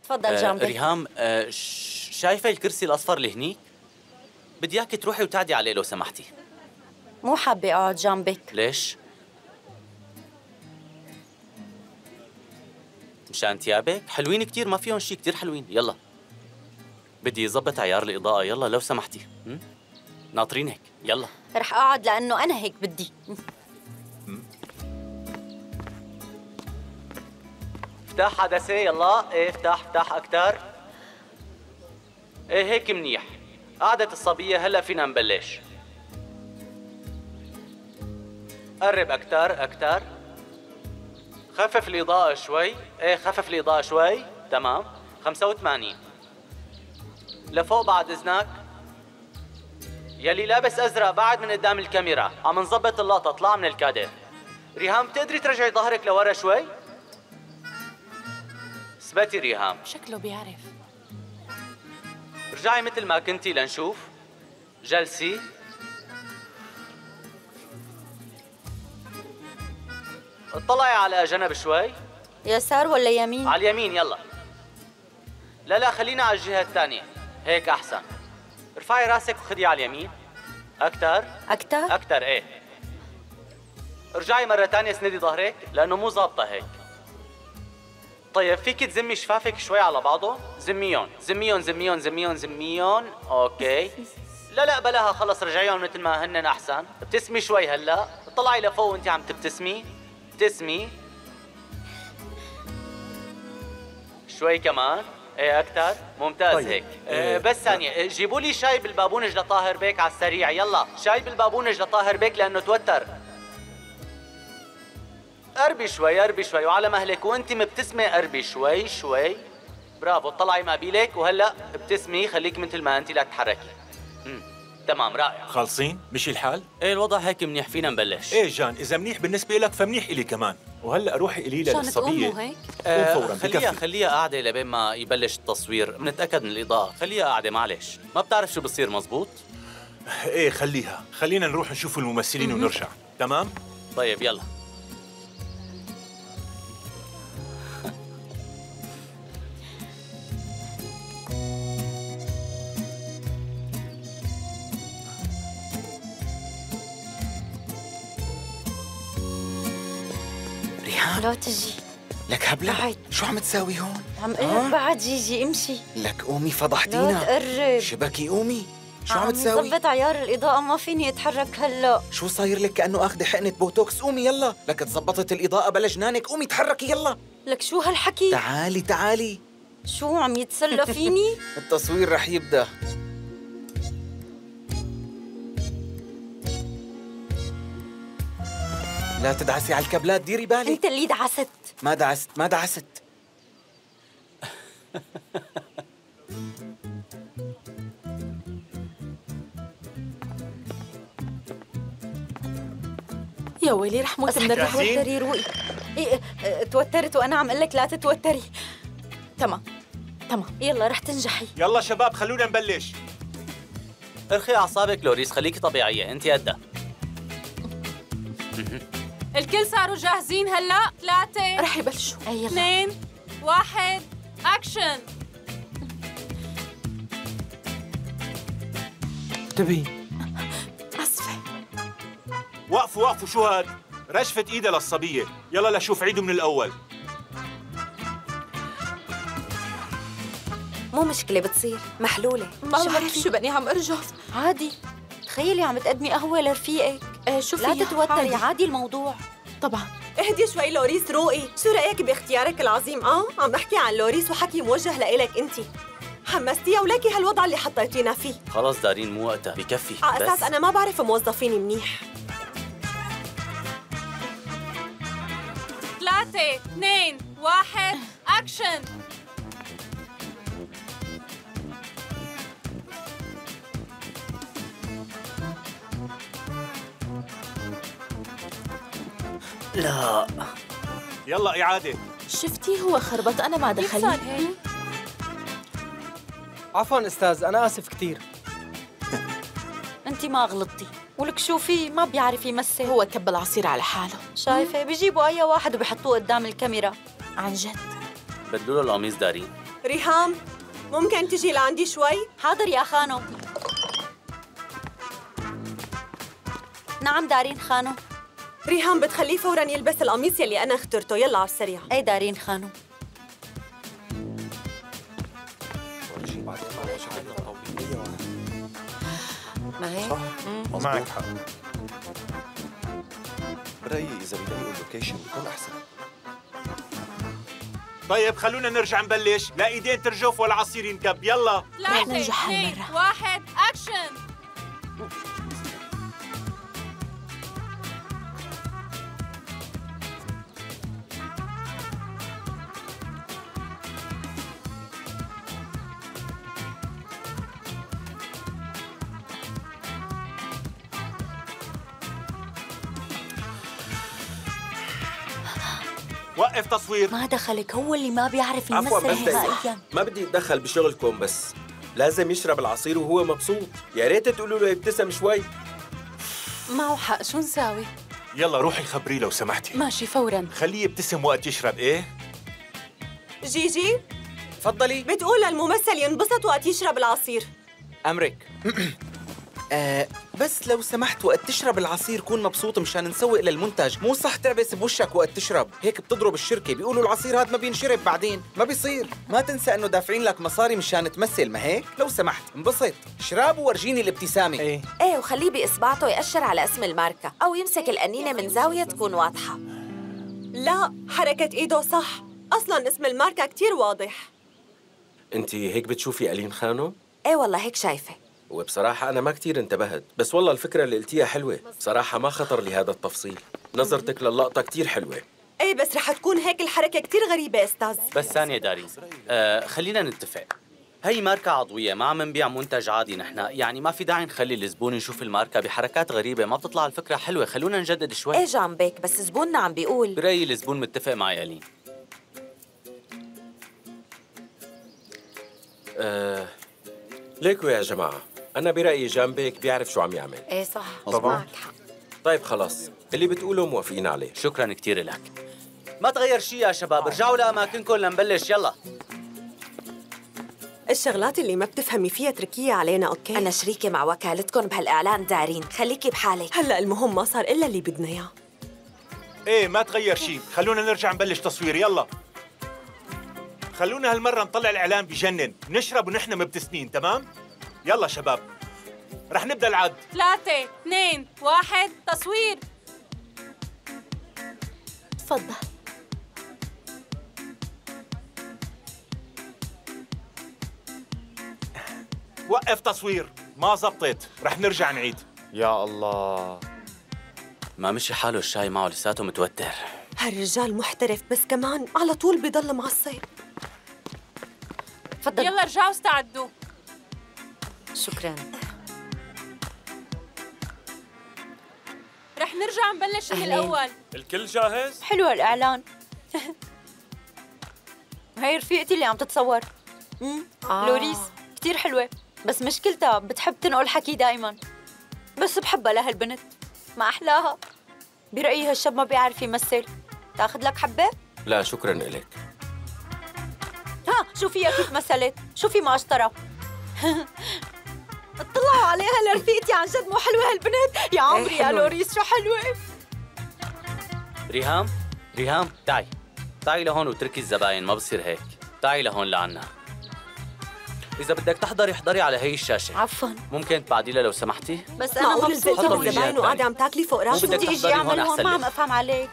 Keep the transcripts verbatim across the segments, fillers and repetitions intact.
تفضل آه جنبك. ريهام، آه شايفة الكرسي الأصفر اللي هنيك؟ بدي إياكي تروحي وتعدي عليه لو سمحتي. مو حابة أقعد جنبك. ليش؟ مشان ثيابك؟ حلوين كتير، ما فيهم شي، كتير حلوين. يلا بدي يظبط عيار الإضاءة، يلا لو سمحتي. م? ناطرينك، يلا. رح أقعد لأنه أنا هيك بدي. افتح عدسة، يلا. ايه افتح افتح أكتر. ايه هيك منيح. قعدة الصبية، هلا فينا نبلش. قرب أكتر أكتر. خفف الإضاءة شوي. ايه خفف الإضاءة شوي. تمام. خمسة وثمانين. لفوق بعد إذنك. يلي لابس أزرق بعد من قدام الكاميرا، عم نظبط اللقطة، طلع من الكادر. ريهام بتقدري ترجعي ظهرك لورا شوي؟ اثبتي ريهام. شكله بيعرف. رجعي مثل ما كنتي لنشوف. جلسي. اطلعي على جنب شوي. يسار ولا يمين؟ على اليمين، يلا. لا لا خلينا على الجهة الثانية، هيك أحسن. ارفعي راسك وخدي على اليمين. أكتر أكتر؟ أكتر، إيه. ارجعي مرة تانية، اسندي ظهرك لأنه مو ظابطة هيك. طيب فيك تزمي شفافك شوي على بعضه؟ زميون زميون زميون زميون زميون. أوكي. لا لا بلاها، خلص رجعيهم مثل ما هنن أحسن. ابتسمي شوي هلا، طلعي لفوق وأنت عم تبتسمي. ابتسمي شوي كمان. ايه اكثر. ممتاز. طيب. هيك إيه بس ثانية، جيبوا لي شاي بالبابونج لطاهر بيك على السريع، يلا. شاي بالبابونج لطاهر بيك لأنه توتر. قربي شوي قربي شوي وعلى مهلك، وانت مبتسمة قربي شوي شوي. برافو. طلعي مقابيلك وهلا ابتسمي، خليك مثل ما انت، لا تتحركي. امم تمام، رائع. خالصين؟ مشي الحال؟ ايه الوضع هيك منيح، فينا نبلش. ايه جان، إذا منيح بالنسبة لك فمنيح إلي كمان. وهلا روحي قولي لها للصبية. شان هيك؟ قوم فورا. خليها خليها قاعدة لبين ما يبلش التصوير، بنتأكد من الإضاءة. خليها قاعدة، معلش، ما بتعرف شو بصير. مزبوط؟ ايه خليها، خلينا نروح نشوف الممثلين ونرجع. تمام؟ طيب يلا. ريهام لا تجي. لك هبلة، بعد. شو عم تساوي هون؟ عم قلك بعد جيجي، امشي. لك قومي فضحتينا. لا تقرب. شبكي قومي، شو عم عم تساوي؟ ظبط عيار الإضاءة، ما فيني أتحرك هلا. شو صاير لك؟ كأنه أخذ حقنة بوتوكس. قومي يلا، لك تظبطت الإضاءة بلا جنانك. قومي تحركي يلا. لك شو هالحكي؟ تعالي تعالي. شو عم يتسلى فيني؟ التصوير رح يبدأ. لا تدعسي على الكابلات، ديري بالك. أنت اللي دعست. ما دعست ما دعست. يا ويلي رح موت من الرعب. توتري روقي. إيه إيه، توترت وأنا عم أقول لك لا تتوتري. تمام تمام، يلا رح تنجحي. يلا شباب خلونا نبلش. ارخي أعصابك لوريس، خليكي طبيعية، أنت قدها. الكل صاروا جاهزين هلا؟ ثلاثة رح يبلشوا. أي يلا. اثنين واحد أكشن. انتبهي. أسفة. وقفوا وقفوا، شو هاد؟ رشفت ايدها للصبية. يلا لشوف عيدوا من الأول. مو مشكلة، بتصير محلولة. ما شو بعرف حكي؟ شو بني عم أرجف. عادي. تخيلي عم تقدمي قهوة لرفيقك. ايه شو لا فيها؟ تتوتري، عادي. عادي الموضوع. طبعا. اهدي شوي لوريس، روقي. شو رأيك باختيارك العظيم؟ اه عم بحكي عن لوريس وحكي موجه لإلك انت. حمستيها ولكي هالوضع اللي حطيتينا فيه. خلص دارين، مو وقتها، بكفي. على بس اساس انا ما بعرف موظفيني منيح. ثلاثة اثنين واحد أكشن. لا. يلا إعادة. شفتي هو خربط، أنا ما دخلني. كيف صار هيك؟ عفواً أستاذ، أنا آسف كتير. أنت ما غلطتي، ولك شو في ما بيعرف يمثل. هو كب العصير على حاله. شايفة بيجيبوا أي واحد وبيحطوه قدام الكاميرا. عن جد. بدلوا له القميص دارين. ريهام ممكن تجي لعندي شوي؟ حاضر يا خانو. نعم دارين خانو. ريهام بتخليه فوراً يلبس القميص يلي أنا اخترته، يلا على السريع. ايه دارين خانو. ما هيك؟ معك حق. برأيي إذا بيلاقوا اللوكيشن بيكون أحسن. طيب خلونا نرجع نبلش، لا ايدين ترجف ولا عصير ينكب، يلا. ثلاثة اثنين واحد أكشن. وقف تصوير. ما دخلك، هو اللي ما بيعرف عفوا يمثل بس نهائيا. ما بدي اتدخل بشغلكم، بس لازم يشرب العصير وهو مبسوط. يا ريت تقولوا له يبتسم شوي. معه حق، شو نساوي؟ يلا روحي خبريه لو سمحتي. ماشي فوراً. خليه يبتسم وقت يشرب. ايه جيجي تفضلي. بتقول للممثل ينبسط وقت يشرب العصير. أمرك. آه بس لو سمحت وقت تشرب العصير كون مبسوط مشان نسوق للمنتج، مو صح تعبس بوشك وقت تشرب، هيك بتضرب الشركة، بيقولوا العصير هذا ما بينشرب بعدين، ما بيصير. ما تنسى انه دافعين لك مصاري مشان تمثل، ما هيك؟ لو سمحت انبسط، شراب وورجيني الابتسامة. ايه ايه وخليه بإصبعته يأشر على اسم الماركة أو يمسك القنينة من زاوية تكون واضحة. لا، حركة إيده صح، أصلاً اسم الماركة كتير واضح. انت هيك بتشوفي ألين خانو؟ ايه والله هيك شايفة. وبصراحة أنا ما كتير انتبهت، بس والله الفكرة اللي قلتيها حلوة. بصراحة ما خطر لي هذا التفصيل. نظرتك للقطة كتير حلوة. ايه بس رح تكون هيك الحركة كتير غريبة أستاذ. بس ثانية دارين، آه خلينا نتفق. هي ماركة عضوية، ما عم نبيع منتج عادي نحن، يعني ما في داعي نخلي الزبون يشوف الماركة بحركات غريبة، ما بتطلع الفكرة حلوة. خلونا نجدد شوي. ايه جنبك، بس زبوننا عم بيقول. برأيي الزبون متفق معي ألين. آه ليكوا يا جماعة، أنا برأيي جنبك بيعرف شو عم يعمل. ايه صح، طبعاً. معك حق. طيب خلاص، اللي بتقوله موافقين عليه. شكراً كتير لك. ما تغير شيء يا شباب، ارجعوا لأماكنكم لنبلش، يلا. الشغلات اللي ما بتفهمي فيها تركيها علينا، أوكي؟ أنا شريكة مع وكالتكم بهالإعلان دارين، خليكي بحالك. هلأ المهم ما صار إلا اللي بدنا إياه. ايه ما تغير شيء، خلونا نرجع نبلش تصوير، يلا. خلونا هالمرة نطلع الإعلان بجنن، نشرب ونحن مبتسمين، تمام؟ يلا شباب، رح نبدأ العد. ثلاثة اثنين واحد تصوير. تفضل. وقف تصوير، ما زبطت، رح نرجع نعيد. يا الله. ما مشي حاله الشاي معه، لساته متوتر. هالرجال محترف بس كمان على طول بضل معصب. تفضل. يلا ارجعوا استعدوا. شكراً. رح نرجع نبلش من الأول. الكل جاهز؟ حلو الإعلان. هي رفيقتي اللي عم تتصور. امم آه. لوريس كتير حلوة، بس مشكلتها بتحب تنقل حكي دايماً. بس بحبها لهالبنت، ما أحلاها. برأيي هالشاب ما بيعرف يمثل. تاخذ لك حبة؟ لا شكراً إلك. ها شوفيها كيف مثلت، شوفي ما اشترى. اطلعوا عليها لرفيقتي، عن جد مو حلوة هالبنت. يا عمري يا لوريس شو حلوة. ريهام، ريهام تعي، تعي لهون وتركي الزباين، ما بصير هيك. تعي لهون لعنا. إذا بدك تحضري احضري على هي الشاشة. عفواً. ممكن تبعدي لها لو سمحتي؟ بس أنا معقول مبسوطة نزلت حضري الزباين جهة وقاعدة تانية. عم تاكلي فوق مو راسي؟ بدك بدي اجي تحضري اعمل هون هون، أحسن ما عم لك. افهم عليك.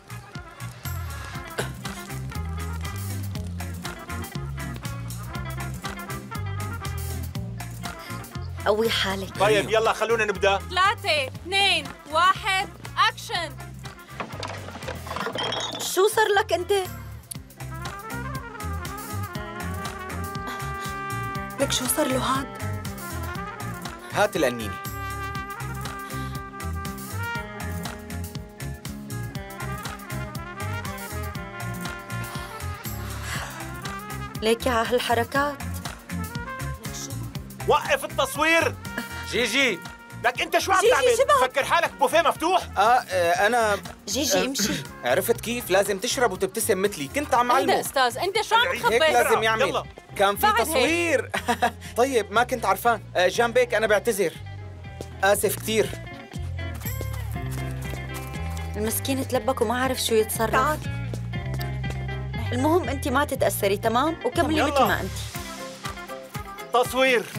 قوي حالك. طيب يلا خلونا نبدأ. ثلاثة اثنين واحد أكشن. شو صار لك انت؟ لك شو صار له هاد؟ هات القنينة. ليكي على هالحركات. وقف التصوير. جيجي، لك انت شو عم جيجي تعمل؟ شبك. فكر حالك بوفيه مفتوح. آه, آه أنا جيجي امشي. عرفت كيف؟ لازم تشرب وتبتسم مثلي، كنت عم هيدا علمه. أستاذ، أنت شو عم هيك تخبي؟ لازم يعمل. يلا كان في بعد هيك. تصوير. طيب ما كنت عرفان. آه، جان بيك أنا بعتذر، آسف كثير. المسكين تلبك وما عرف شو يتصرف. تعال. المهم انت ما تتأثري تمام وكملي يلا. مثل ما انت. تصوير.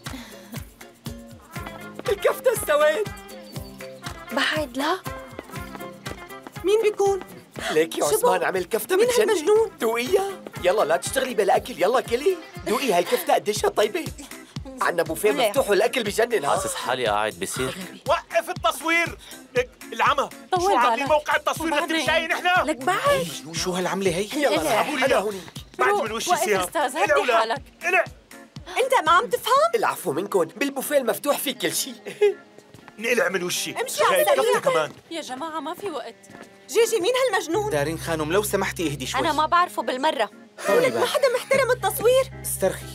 الكفتة استوت. بعد لا. مين بيكون؟ ليك يا شباب، عثمان عمل كفتة مين بتجنن. هالمجنون؟ دوقيها. يلا لا تشتغلي بلا أكل، يلا كلي. دوقي هالكفتة قديشها طيبة. عنا بوفيه ليه؟ مفتوح والأكل بجنن. ها حاسس حالي قاعد بسير. وقف التصوير. لك العمى. طول شو عاملين بالك. موقع التصوير وبعدين؟ لترجعي نحن؟ لك بعد شو هالعملة هي؟ يلا إلي. اسحبوا لي إلي. إياه هونيك. بعد من وشي وقف سيها. أستاذ، إلي هدي ولا؟ حالك. إلي. انت ما عم تفهم؟ العفو منكم، بالبوفيه المفتوح في كل شيء. نقلع من وشي. امشي على شايف السريع. كفتة كمان. يا جماعة ما في وقت. جيجي مين هالمجنون؟ دارين خانم لو سمحتي اهدي شوي. انا ما بعرفه بالمرة. طولي ما بالك. حدا محترم التصوير. استرخي.